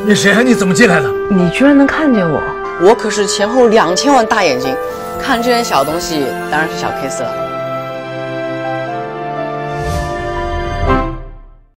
你谁呀？你怎么进来的？ 你居然能看见我？ 我可是前后2000万大眼睛，看这点小东西当然是小 case 了。